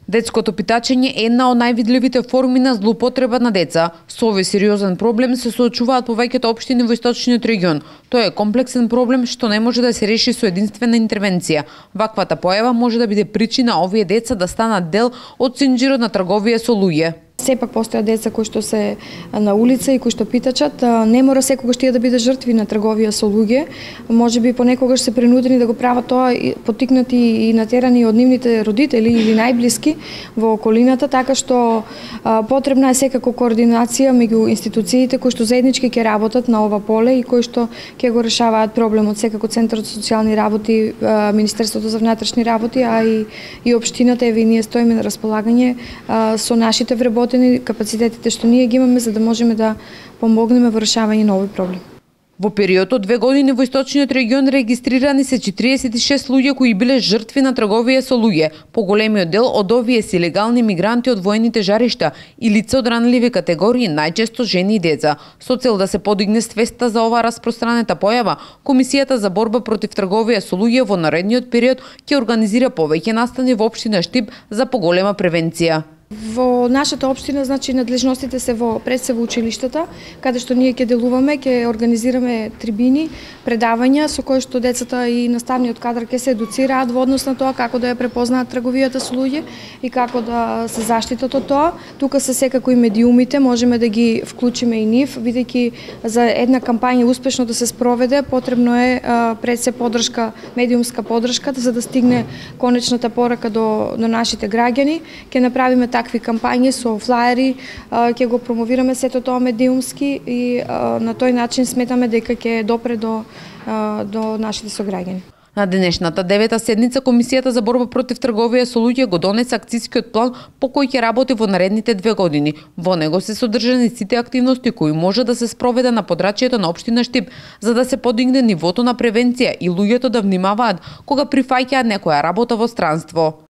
Детското питачење е една од највидливите форми на злоупотреба на деца. Со овој сериозен проблем се соочуваат повеќето општини во источниот регион. Тоа е комплексен проблем што не може да се реши со единствена интервенција. Ваквата појава може да биде причина овие деца да станат дел од синџирот на трговија со луѓе. Сепак постојат деца кои што се на улица и кои што питачат, не мора секогаш тие да биде жртви на трговија со луѓе. Можеби понекогаш се принудени да го прават тоа поттикнати и натерани од нивните родители или најблиски во околината, така што потребна е секако координација меѓу институциите кои што заеднички ќе работат на ова поле и кои што ќе го решаваат проблемот, секако Центарот за социјални работи, Министерството за внатрешни работи, а и општината. Еве ние стоиме на располагање со нашите вработени капацитетите што ние ги имаме за да можеме да помогнеме во решавање на овој проблем. Во период од 2 години во источниот регион регистрирани се 46 луѓе кои биле жртви на трговија со луѓе. Поголемиот дел од овие се илегални мигранти од воените жаришта и лица од ранливи категории, најчесто жени и деца. Со цел да се подигне свеста за ова распространета појава, Комисијата за борба против трговија со луѓе во наредниот период ќе организира повеќе настани во општина Штип за поголема превенција. Во нашата општина, значи, надлежностите се пред се во училиштата, каде што ние ќе делуваме, ќе организираме трибини, предавања со кои што децата и наставниот кадар ќе се едуцираат во однос на тоа како да ја препознаат трговијата со луѓе и како да се заштитат од тоа. Тука се секако и медиумите, можеме да ги вклучиме и нив, бидејќи за една кампања успешно да се спроведе, потребно е пред се поддршка, медиумска поддршка, за да стигне конечната порака до нашите граѓани. Ќе направиме такви кампањи со флаери, ќе го промовираме сето тоа медиумски и на тој начин сметаме дека ќе допре до нашите сограѓани. На денешната 9-та седница Комисијата за борба против трговија со луѓе го донесе акцискиот план по кој ќе работи во наредните 2 години. Во него се содржани сите активности кои може да се спроведе на подрачјето на општина Штип за да се подигне нивото на превенција и луѓето да внимаваат кога прифаќаат некоја работа во странство.